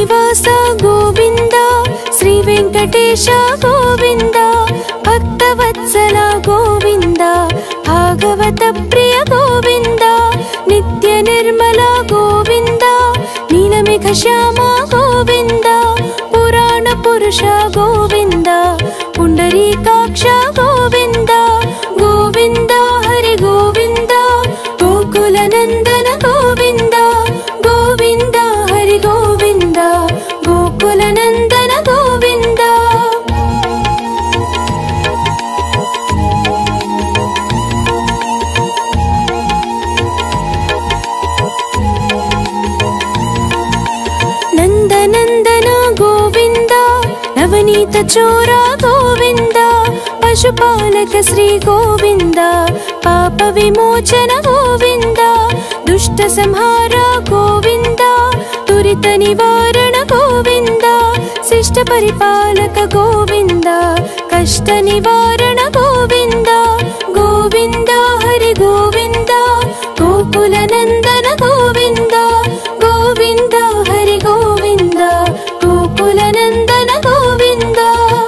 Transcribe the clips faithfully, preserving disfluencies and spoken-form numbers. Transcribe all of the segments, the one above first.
श्रीनिवास गोविंद श्री वेंकटेश गोविंद भक्तवत्सल गोविंद भागवत प्रिय गोविंद नित्य निर्मल गोविंद नीलमेघ श्याम गोविंद पुराण पुरुष गोविंद पुंडरीकाक्ष गोविंद गोविंद हरि गोविंद गोकुल नंदन गोविंद गोविंद हरि गोविंद गोकुल नंदन गोविंद। नंदनंदन गोविंद नवनीत चोर गोविंद पशुपालक श्री गोविंद पाप विमोचन गोविंद दुष्ट संहार गोविंद दुरित निवारण गोविंद शिष्ट परिपालक गोविंद कष्ट निवारण गोविंद गोविंद हरि गोविंद गोकुल नंदन गोविंद गोविंद हरि गोविंद गोकुल नंदन गोविंद।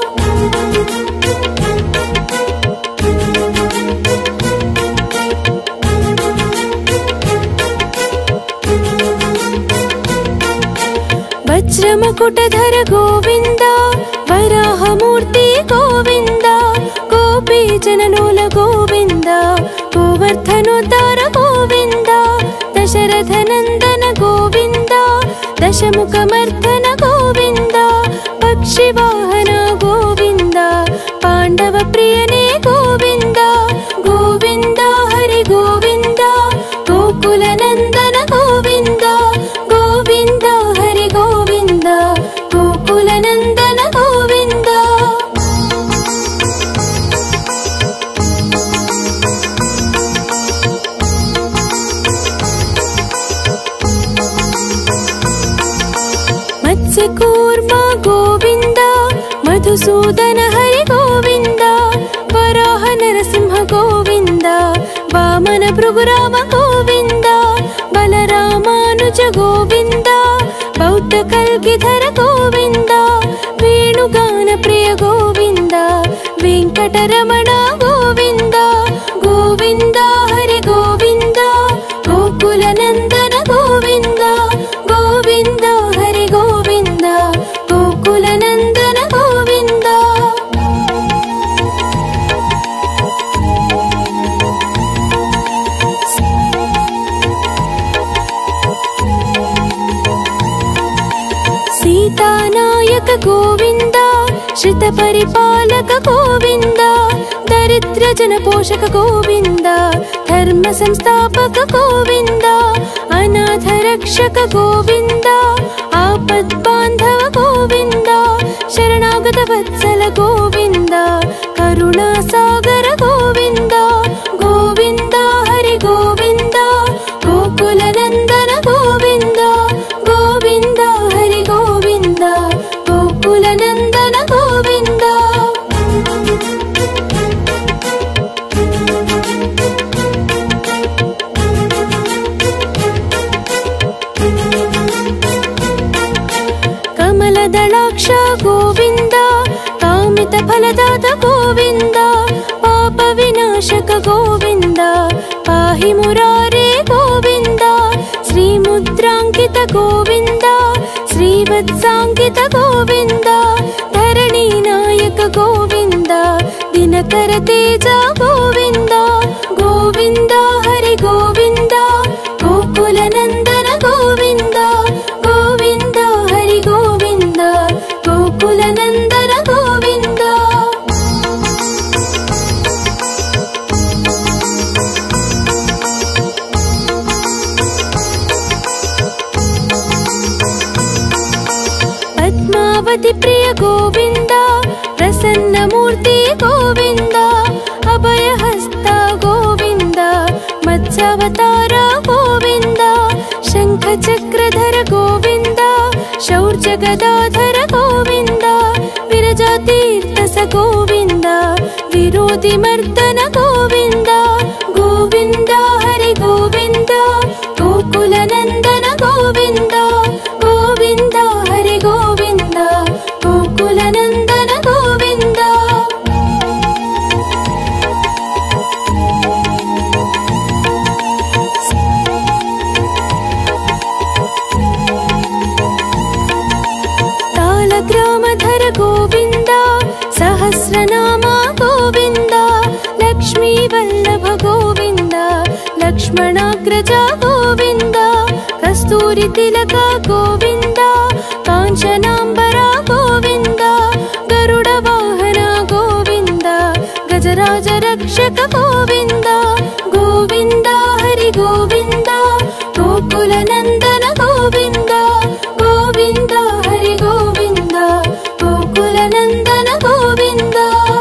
वज्रमकुटधर गोविंद वराहमूर्ति गोविंद गोपीजनलोल गोविंद गोवर्धनोद्धार गोविंद दशरथ नंदन गोविंद दशमुखमर्दन गोविंद पक्षिवाहन गोविंद पांडव प्रियने गोविंद गोविंद हरि गोविंद गोकुल नंदन गोविंद गोविंद हरि गोविंद गोकुल नंदन गोविंद। मत्स्यकूर्म गोविंद मधुसूदन हरि गोविंद वराह नरसिंह गोविंद वामन भृगुराम गोविंद बलरामानुज गोविंद बौद्ध कल्गिधर गोविंद वेणुगान प्रिय गोविंद वेंकटरमण गोविंद गोविंद हरि गोविंद गोकुल नंदन गोविंद गोविंद हरि गोविंद गोकुल नंदन गोविंद। सीतानायक गोविंद श्रित परिपालक गोविंद दरिद्र जन पोषक गोविंद धर्म संस्थापक गोविंद अनाथ रक्षक गोविंद आपद बांधव गोविंद शरणागत वत्सल गोविंद करुणा सागर गोविंद गोविंद हरि गोविंद गोकुल नंदन गोविंद गोविंद हरि गोविंद गोकुल नंदन गोविंद। कमलदलाक्ष गोविंद कामित फलदात गोविंद पाप विनाशक गोविंद पाहि मुरारे गोविंद श्रीमुद्रांकित गोविंद श्रीवत्सांकित गोविंद धरणी नायक गोविंद दिनकर तेज गोविंद गोविंद हरि गोविंद गोकुल नंदन गोविंद गोविंद हरि गोविंद गोकुल नंदन गोविंद। पद्मावती प्रिय गोविंद प्रसन्न मूर्ति गोविंद अभयहस्त गोविंद मत्स्यावतार गोविंद शंख चक्रधर गोविंद शौर्य गदाधर गोविंद विरजा तीर्थ स गोविंद विरोधि मर्दन गोविंद गोविंद हरि गोविंद गोकुल नंदन गोविंद गोविंद हरि कस्तूरी तिलक गोविंद कांचनांबर गोविंद गरुड़ वाहन गोविंद गजराज रक्षक गोविंद गोविंद हरि गोविंद गोकुल नंदन गोविंद गोविंद हरि गोविंद गोकुल नंदन गोविंद।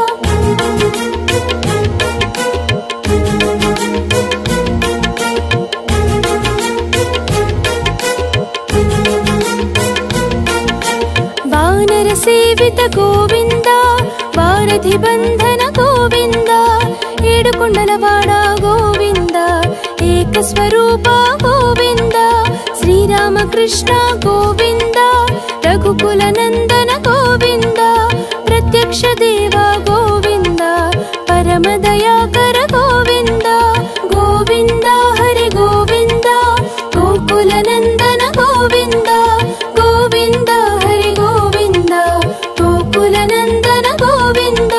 वानर सेवित गोविंद वारधि बंधन गोविंद एडुकोंडलवाड गोविंद एक स्वरूप गोविंद श्रीराम कृष्ण गोविंद रघुकुल नंदन गोविंद प्रत्यक्ष देव गोविंद परम दयाकर गोविंद गोविंद हरि गोविंद गोकुल नंदन गोविंद गोविंद हरि गोविंद गोकुल नंदन गोविंद।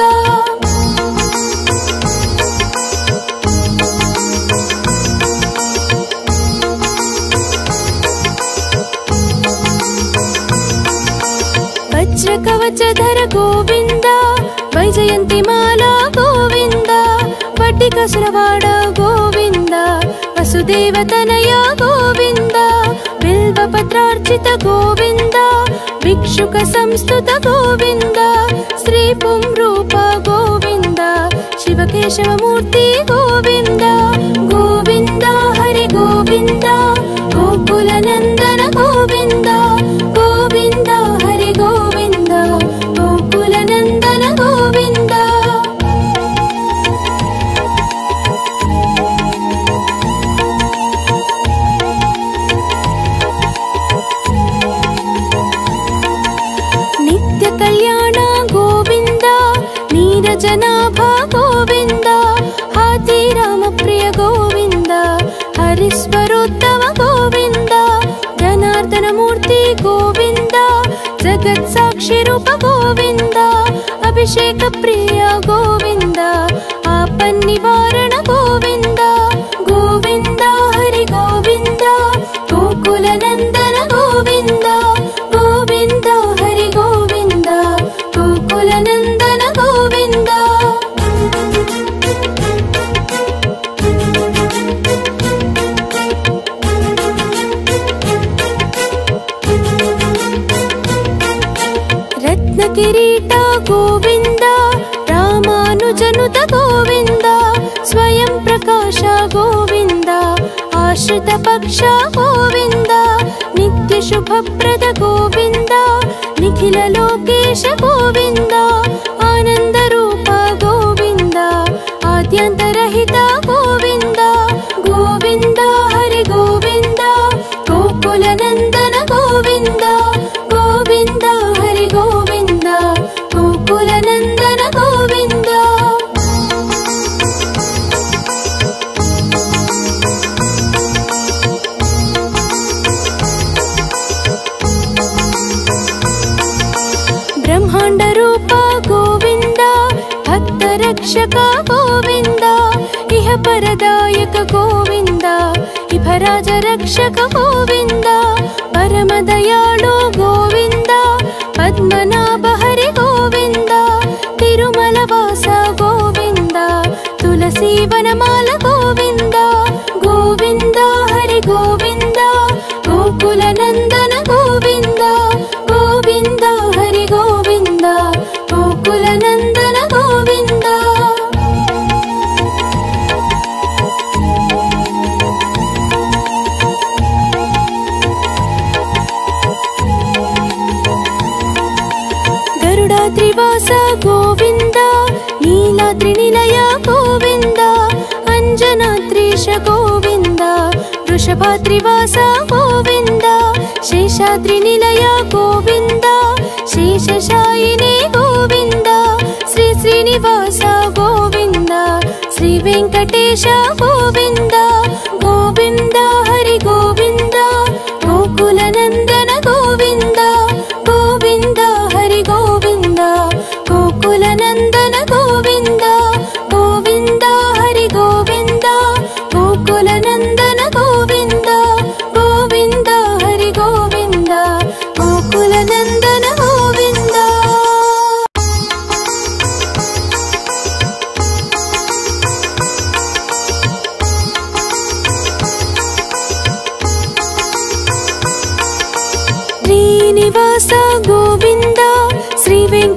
वज्र कवचधर गोविंद वैजयंती माला गोविंद वड्डिकसुरवाड गोविंद वसुदेव तनय गोविंद बिल्वपत्रार्चित गोविंद भिक्षुक संस्तुत गोविंद श्री पुंरूप गोविंद शिवकेशव मूर्ति गोविंद गोविंद हरि गोविंद गोकुल नंदन गोविंद गोविंद हरि गोविंद गोकुल नंदन गोविंद। नित्य कल्याण गोविंद नीरजनाभ गोविंद हाथी राम प्रिय गोविंद हरिस्वरोत्तम गोविंद जनार्दन मूर्ति गोविंद जगत साक्षी रूप गोविंद अभिषेक प्रिय गोविंद आपन निवारण गोविंद गोविंद हरि गोविंद गोकुल नंदन गोविंद गोविंद हरि गोविंद गोकुल नंदन गोविंद। रत्न किरीट गोविंद रामानुजनुत गोविंद स्वयं प्रकाश गोविंद आश्रित पक्ष गोविंद नित्य शुभप्रद गोविंद निखिल लोकेश गोविंद आनंद रूप गोविंद आद्यंतरहित गोविंद गोविंद हरि गोविंद गोकुल नंदन गोविंद गोविंद हरि गोविंद गोकुल नंदन गोविंद। ब्रह्मांड रूप गोविंद भक्त रक्षक गोविंद इह परदायक गोविंद इभराज रक्षक गोविंद परम दयालु गोविंद पद्मनाभ हरि गोविंद तिरुमल वास गोविंद तुलसी वनमाल गोविंद गोविंद हरि गोविंद गोकुल नंदन गोविंद गोविंद हरि गोविंद गोकुल नंदन गोविंद। गरुडाद्रिवास गोविंद नीलाद्रिनिलय गोविंद अंजनाद्रीश गोविंद वृषभाद्रिवास गोविंद शेषाद्रिनिलय गोविंद शेषशायिने गोविंद श्री श्रीनिवास गोविंद श्री वेंकटेश गोविंद गोविंद हरि गोविंद गोकुल नंदन गोविंद गोविंद हरि गोविंद गोकुल नंदन गोविंद गोविंद हरि गोविंद गोकुल नंदन गोविंद गोविंद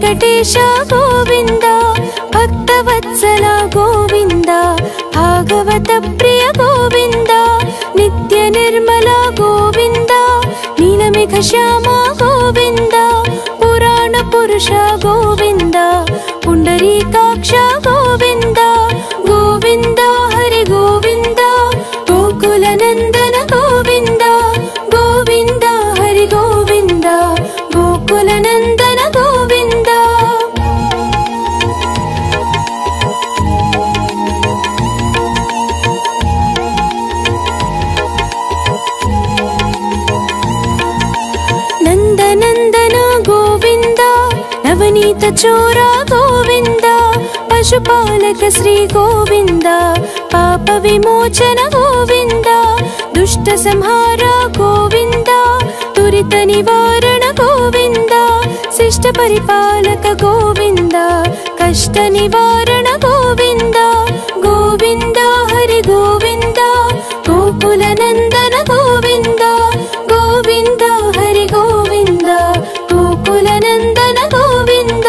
वेंकटेश गोविंद भक्तवत्सल गोविंद भागवत प्रिय गोविंद नित्य निर्मल गोविंद नीलमेघ श्याम गोविंद पुराण पुरुष गोविंद पुंडरीकाक्ष गोविंद गोविंद हरि गोविंद गोकुल नंदन गोविंद गोविंद हरि गोविंद गोकुल नंदन गोविंद। नंदनंदन गोविंद नवनीत चोर गोविंद पशुपालक श्री गोविंद पाप विमोचन गोविंद दुष्ट संहार गोविंद दुरित निवारण गोविंद शिष्ट परिपालक गोविंद कष्ट निवारण गोविंद गोविंद हरि गोविंद गोकुल नंदन गोविंद गोविंद हरि गोविंद गोकुल नंदन गोविंद।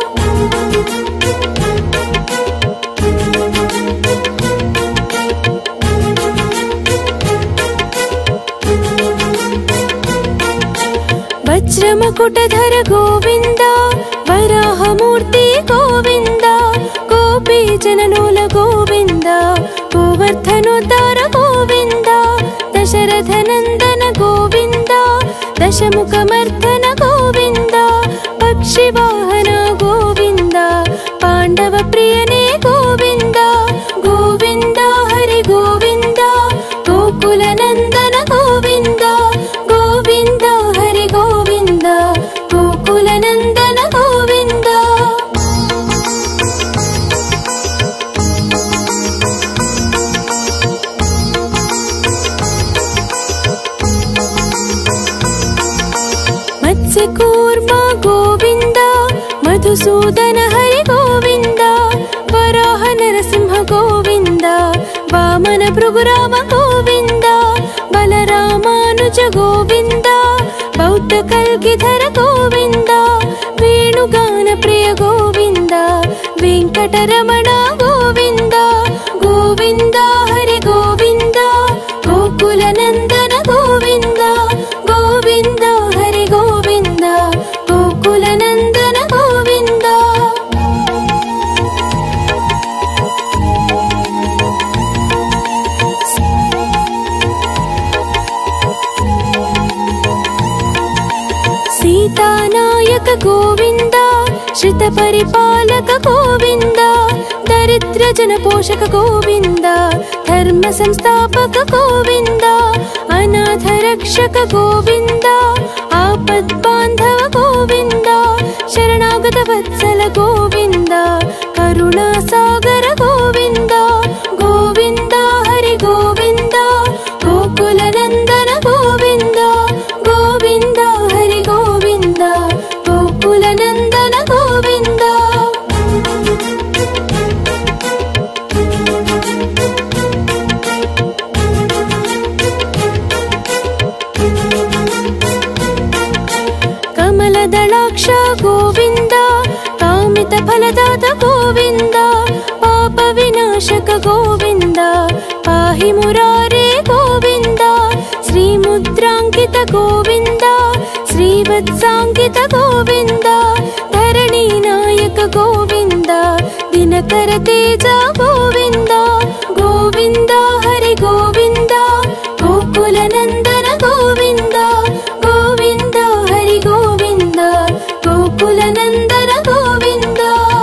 वज्रमुकुटधर गोविंद वराहमूर्ति गोविंद गोपी जननूल गोविंद गोवर्धनोद्धार गोविंद दशरथ नंदन गोविंद दशमुखमर्दन गोविंद पक्षिवाहन गोविंद पांडव प्रियने गोविंद गोविंद हरि गोविंद गोकुल नंदन गोविंद गोविंद हरि गोविंद गोकुल नंदन गोविंद। मत्स्यकूर्म गोविंद मधुसूदन हरि गोविंद वराह नरसिंह गोविंद वामन भृगुराम गोविंद बलरामानुज गोविंद बौद्ध कल्गिधर गोविंद वेणुगान प्रिय गोविंद वेंकटरमण गोविंद गोविंद हरि गोविंद गोकुल नंदन गोविंद गोविंद हरि गोविंद गोकुल नंदन गोविंद। सीतानायक गोविंद श्रित परिपालक गोविंद दरिद्र जन पोषक गोविंद धर्म संस्थापक गोविंद अनाथ रक्षक गोविंद आपद बांधव गोविंद शरणागत वत्सल गोविंद करुणा सागर गोविंद गोविंद हरि गोविंद गोकुल नंदन गोविंद गोविंद हरि गोविंद गोकुल नंदन गोविंद। कमलदलाक्ष गोविंद कामित फलदात गोविंद पाप विनाशक गोविंद पाहि मुरारे गोविंद श्रीमुद्रांकित गोविंद श्रीवत्सांकित गोविंद धरणी नायक गोविंद दिनकर तेज गोविंद गोविंद हरि गोविंद गोकुल नंदन गोविंद गोविंद हरि गोविंद गोकुल नंदन गोविंद।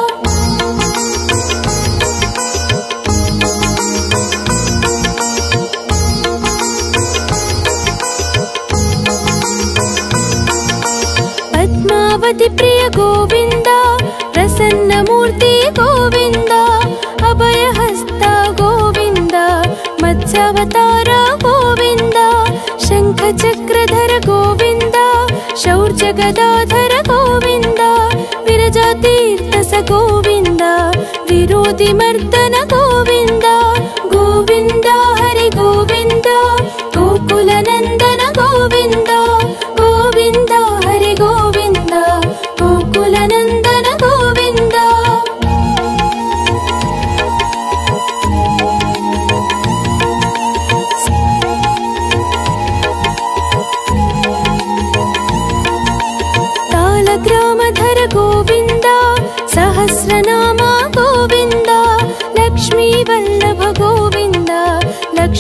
पद्मावती प्रिय गोविंद प्रसन्न मूर्ति गोविंद अभयहस्त गोविंद मत्स्यावतार गोविंद शंख चक्रधर गोविंद शौर्य गदाधर गोविंद विरजा तीर्थ स गोविंद विरोधि मर्दन गोविंद गोविंद हरि गोविंद गोकुल नंदन गोविंद गोविंद हरि गोविंद गोकुल नंदन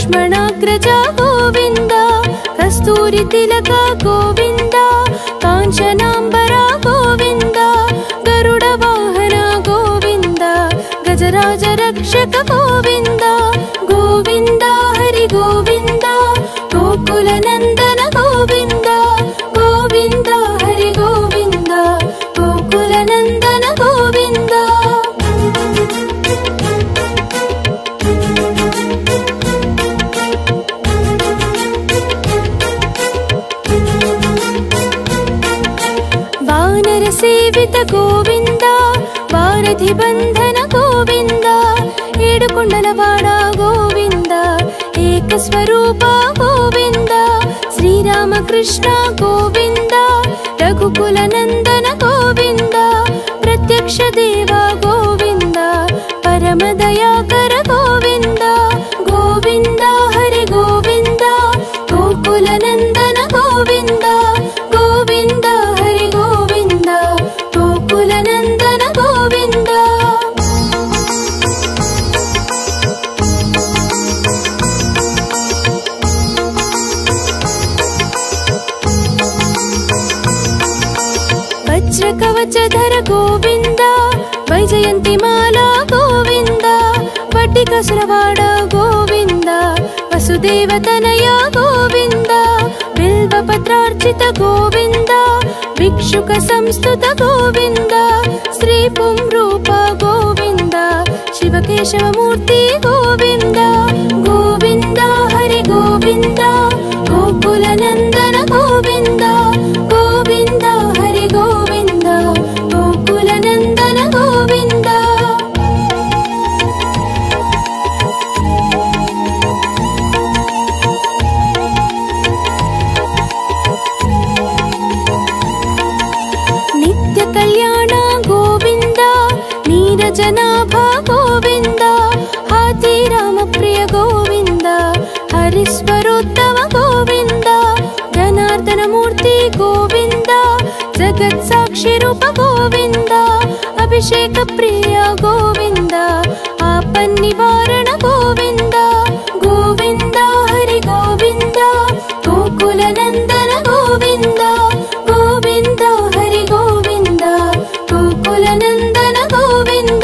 लक्ष्मणाग्रज गोविन्द कस्तूरि तिलक गोविन्द काञ्चनाम्बरा गोविन्द गरुड वाहन गोविन्द गजराज रक्षक गोविन्द गोविन्द हरि गोविन्द गोकुल नन्दन गोविन्द गोविन्द हरि गोविन्द गोकुल नन्दन गोविन्द वानर सेवित गोविन्द वारधि बन्धन गोविन्द एडुकोंडलवाड गोविन्द एक स्वरूप गोविन्द श्रीरामकृष्ण गोविन्द रघुकुल नन्दन गोविन्द प्रत्यक्ष देव गोविन्द परम दयाकर गोविन्द गोविन्द हरि गोविन्द गोकुल नन्दन गोविन्द गोविन्द हरि गोविन्द गोकुल नन्दन गोविन्द वज्र कवचधर गोविन्द वैजयन्ती माला गोविन्द वट्टिकसुरवाड गोविन्द वसुदेव तनय गोविन्द बिल्वपत्रार्चित गोविन्द भिक्षुक संस्तुत गोविन्द श्री पुंरूप गोविन्द शिवकेशवमूर्ति गोविन्द गोविन्द हरि गोविन्द गोकुल नन्दन गोविन्द गोविन्द हरि गोविन्द गोकुल नन्दन गोविन्द नित्य कल्याण गोविन्द नीरजनाभ गोविन्द हाथी राम प्रिय गोविन्द हरिस्वरोत्तम गोविन्द जनार्दन मूर्ति गोविन्द जगत् साक्षि रूप गोविन्द अभिषेक प्रिय गोविन्द आपन् निवारण गोविन्द गोविन्द हरि गोविन्द गोकुल नन्दन गोविन्द गोविन्द हरि गोविन्द गोकुल नन्दन गोविन्द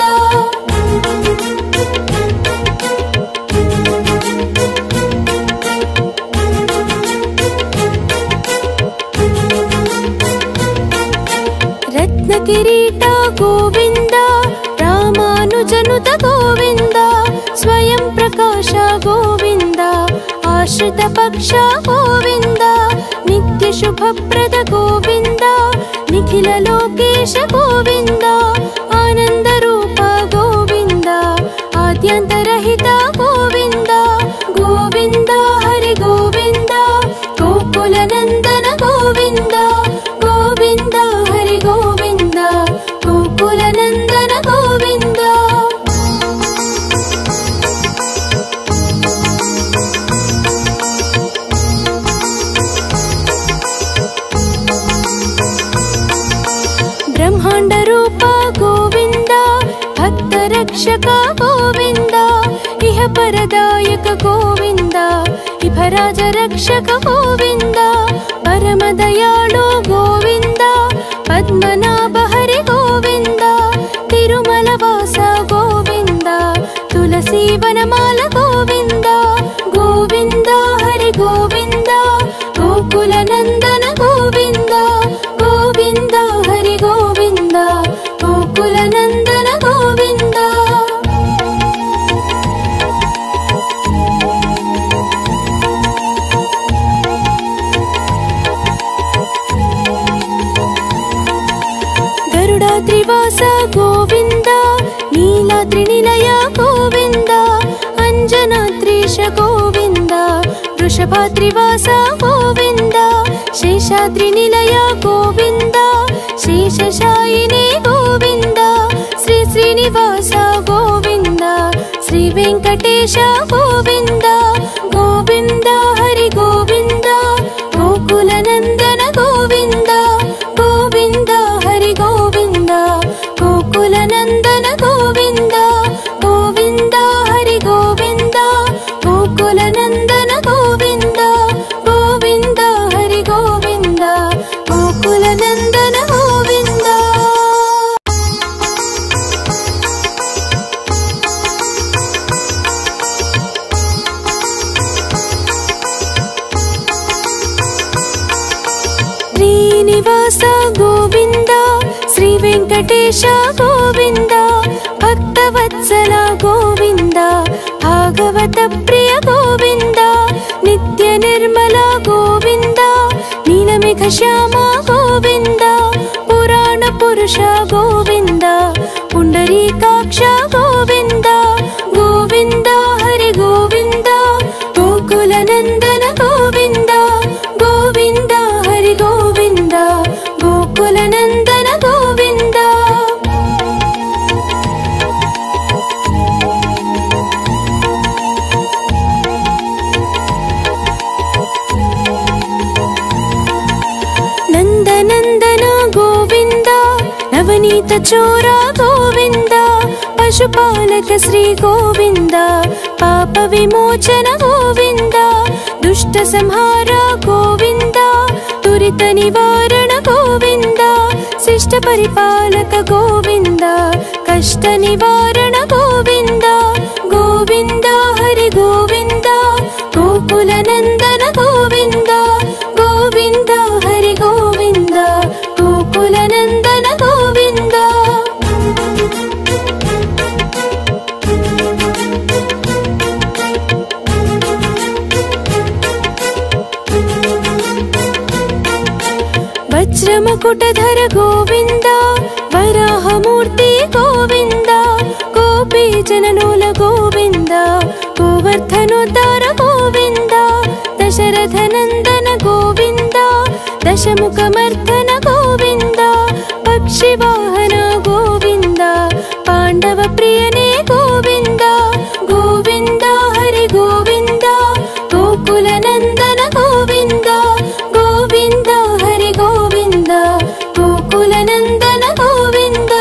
रत्नकिरीट गोविन्द रामानुजनुत गोविन्द स्वयं प्रकाश गोविन्द आश्रित पक्ष गोविन्द नित्य शुभप्रद गोविन्द निखिल लोकेश गोविन्द आनन्द रूप गोविन्द आद्यन्तरहित गोविन्द गोविन्द हरि गोविन्द गोकुल नन्दन गोविन्द गोविन्द हरि गोविन्द गोकुल नन्दन गोविन्द ब्रह्माण्ड रूप गोविन्द भक्त रक्षक गोविन्द इह परदायक गोविन्द इभराज रक्षक गोविन्द परम दयाळु गोविन्द पद्मनाभ हरि गोविन्द तिरुमल वास गोविन्द तुलसी वनमाल गोविन्द गोविन्द हरि गोविन्द गोकुल नन्दन गोविन्द गोविन्द हरि गोविन्द गोकुल नन्दन गोविन्द गरुडाद्रिवास गोविन्द नीलाद्रिनिलय गोविन्द अञ्जनाद्रीश गोविन्द वृषभाद्रिवास गोविन्द शेषाद्रिनिलय गोविन्द शेषशायिने गोविन्द श्री श्रीनिवास गोविन्द श्री वेङ्कटेश गोविन्द गोविन्द हरि गोविन्द गोकुल नन्दन गोविन्द गोविन्द हरि गोविन्द गोकुल नन्दन गोविन्द गोविन्द हरि गोविन्द गोकुल नन्दन శ్రీనివాస గోవింద శ్రీ వెంకటేశ గోవింద భక్తవత్సల గోవింద భాగవత ప్రియ గోవింద నిత్య నిర్మల గోవింద నీలమేఘ శ్యామ గోవింద పురాణ పురుష గోవింద పుండరీకాక్ష గోవింద గోవింద హరి గోవింద గోకుల నందన గోవింద గోవింద హరి గోవింద గోకుల నందన గోవింద. నందనందన గోవింద నవనీత చోర గోవింద పశుపాలక శ్రీ గోవింద పాప విమోచన గోవింద దుష్ట సంహార గోవింద దురిత నివారణ గోవింద శిష్ట పరిపాలక గోవింద కష్ట నివారణ గోవింద గోవింద హరి గోవింద గోకుల నందన గోవింద గోవింద హరి గోవింద గోకుల నందన గోవింద. వజ్రముకుటధర గోవింద వరాహమూర్తి గోవింద గోపీ జననూల గోవింద గోవర్ధనోద్ధార గోవింద దశరథ నందన గోవింద దశముఖమర్ధన గోవింద పక్షివాహన గోవింద పాండవ ప్రియనే గోవింద గోవింద హరి గోవింద గోకుల నందన గోవింద గోవింద హరి గోవింద గోకుల నందన గోవింద.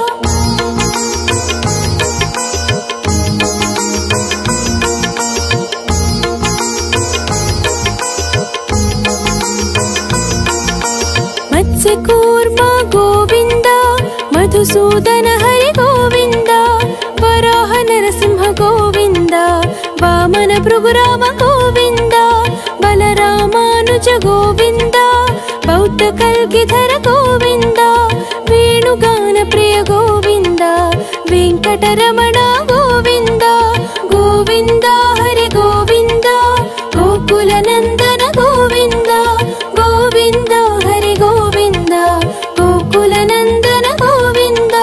మత్స్యకూర్మ గోవింద మధుసూదన హరి గోవింద వరాహ నరసింహ గోవింద వామన భృగురామ గోవింద బలరామానుజ గోవింద బౌద్ధ కల్గిధర గోవింద వేణుగాన ప్రియ గోవింద వెంకటరమణ గోవింద గోవింద హరి గోవింద గోకుల నందన గోవింద గోవింద హరి గోవింద గోకుల నందన గోవింద.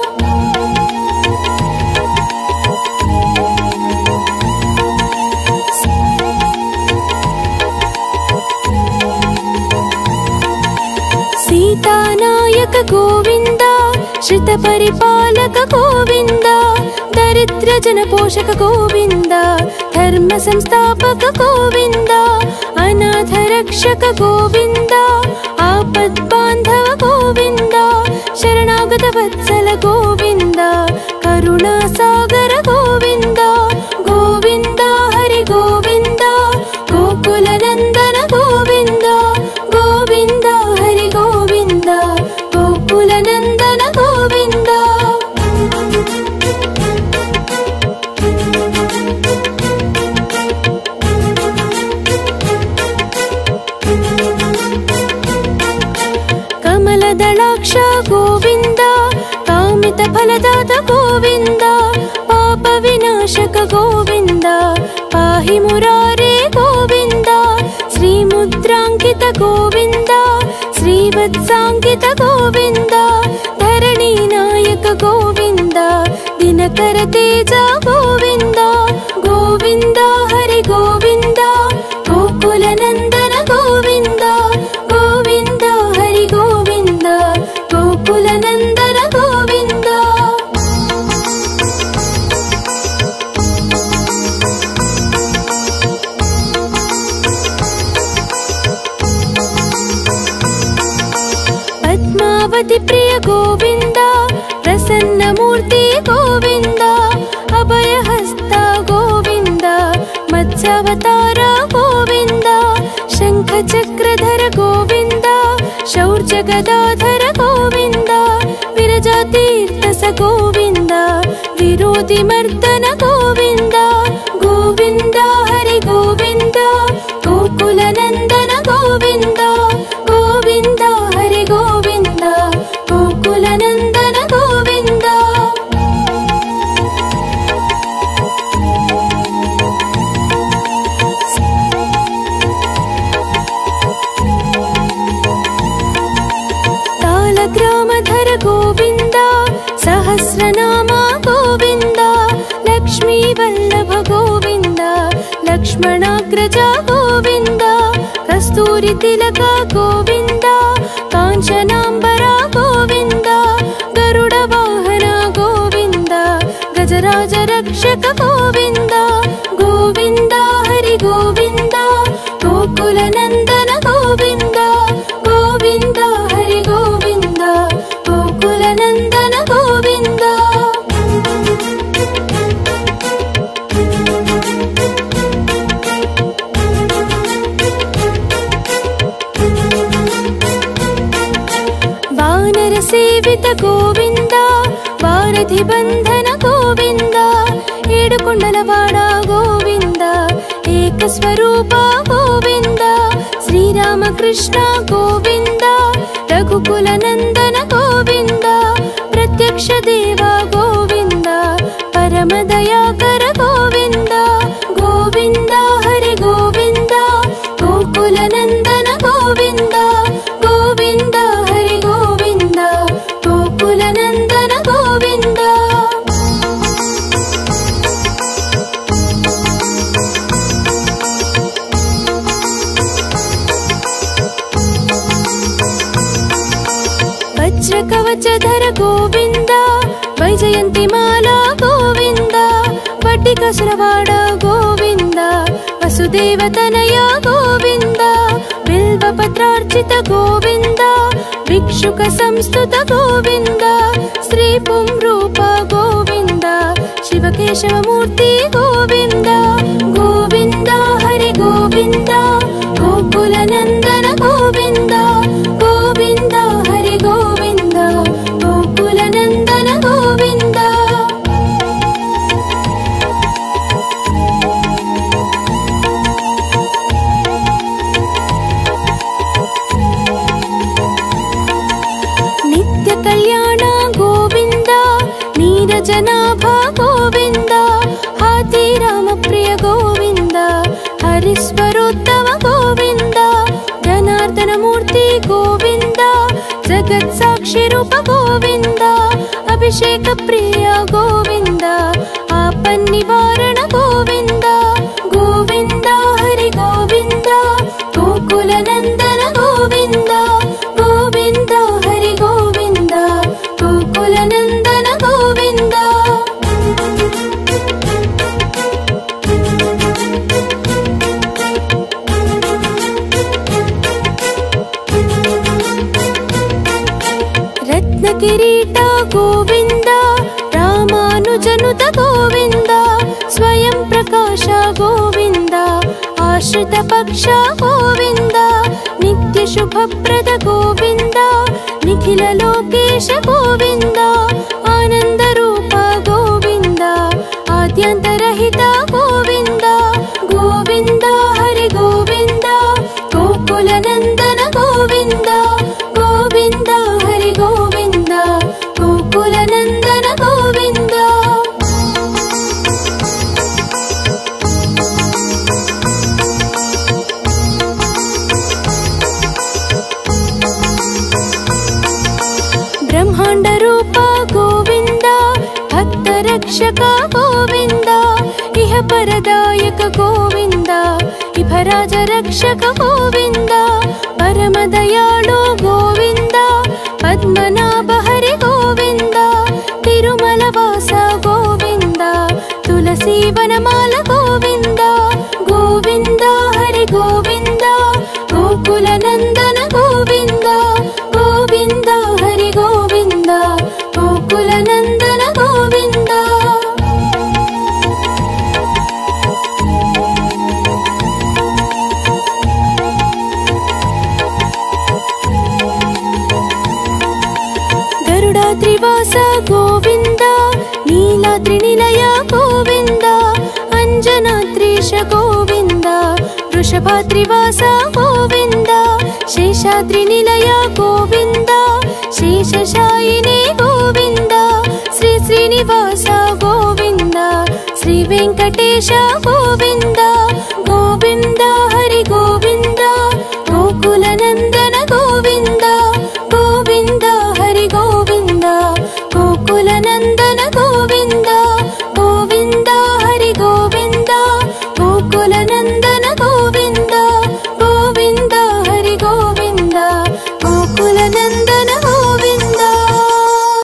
సీతానాయక గోవింద శ్రిత పరిపాలక గోవింద దరిద్ర జన పోషక గోవింద ధర్మ సంస్థాపక గోవింద అనాథ రక్షక గోవింద ఆపద్ బాంధవ గోవింద శరణాగత వత్సల గోవింద కరుణా సాగర గోవింద గోవింద హరి గోవింద గోకుల నందన గోవింద గోవింద హరి గోవింద గోకుల నందన గోవింద. కమలదళాక్ష గోవింద కామిత ఫలదాత గోవింద పాప వినాశక గోవింద పాహి మురారే గోవింద శ్రీముద్రాంకిత గోవింద శ్రీవత్సాంకిత గోవింద ధరణీ నాయక గోవింద దినకర తేజ గోవింద గోవింద హరి గోవింద గోకుల నందన గోవింద గోవింద హరి గోవింద గోకుల నందన గోవింద. పద్మావతి ప్రియ గోవింద ప్రసన్నమూర్తి గోవింద అభయహస్త గోవింద మత్స్యావతార గోవింద శంఖ చక్రధర గోవింద శౌర్య గదాధర గోవింద విరజాతీర్థ స గోవింద విరోధి మర్దన గోవింద గోవింద హరి గోవింద గోకుల నందన గోవింద గోవింద హరి సహస్రనామ గోవింద లక్ష్మీ వల్లభ గోవింద లక్ష్మణాగ్రజ గోవింద కస్తూరి తిలక గోవింద కాంచనాంబర గోవింద గరుడ వాహన గోవింద గజరాజ రక్షక గోవింద గోవింద హరి గోవింద గోకుల నందన గోవింద గోవింద హరి గోవింద గోకుల నందన గోవింద వానర సేవిత గోవింద వారధి బంధన గోవింద ఏడుకొండలవాడ గోవింద ఏక స్వరూప గోవింద శ్రీరామకృష్ణ గోవింద రఘుకుల నందన గోవింద ప్రత్యక్ష దేవ గోవింద పరమ దయాకర గోవింద గోవింద హరి గోవింద గోకుల నందన గోవింద గోవింద హరి గోవింద గోకుల నందన గోవింద వజ్ర కవచధర గోవింద వైజయంతి మాల గోవింద వడ్డికసురవాడ గోవింద వసుదేవ తనయ గోవింద బిల్వపత్రార్చిత గోవింద భిక్షుక సంస్తుత గోవింద శ్రీ పుంరూప గోవింద శివకేశవమూర్తి గోవింద గోవింద హరి గోవింద గోకుల నందన గోవింద గోవింద హరి గోవింద గోకుల నందన గోవింద నిత్య కళ్యాణ గోవింద నీరజనాభ గోవింద హాతి రామ ప్రియ గోవింద హరిస్వరోత్తమ గోవింద జనార్దన మూర్తి గోవింద జగత్ సాక్షి రూప గోవింద అభిషేక ప్రియ గోవింద ఆపన్ నివారణ గోవింద గోవింద హరి గోవింద గోకుల నందన గోవింద గోవింద హరి గోవింద గోకుల నందన గోవింద రత్న కిరీట గోవింద రామానుజనుత గోవింద స్వయం ప్రకాశ గోవింద ఆశ్రిత పక్ష గోవింద నిత్య శుభప్రద గోవింద నిఖిల లోకేశ గోవింద ఆనంద రూప గోవింద ఆద్యంతరహిత గోవింద గోవింద హరి గోవింద గోకుల నందన గోవింద గోవింద హరి గోవింద గోకుల నందన గోవింద బ్రహ్మాండ రూప గోవింద భక్త రక్షక గోవింద ఇహ పరదాయక గోవింద ఇభరాజ రక్షక గోవింద పరమ దయాళు గోవింద పద్మనాభ హరి గోవింద తిరుమల వాస గోవింద తులసి వనమాల గోవింద గోవింద హరి గోవింద గోకుల నందన గోవింద గోవింద హరి గోవింద గోకుల నందన గోవింద గరుడాద్రివాస గోవింద నీలాద్రి నిలయ గోవింద అంజనాద్రీశ గోవింద వృషభాద్రివాస గోవింద శేషాద్రి నిలయ గోవింద శేషశాయిని గోవింద శ్రీ శ్రీనివాస గోవింద శ్రీ వెంకటేశ గోవింద గోవింద హరి గోవింద గోకుల నందన గోవింద గోవింద హరి గోవింద గోకుల నందన कुलनंद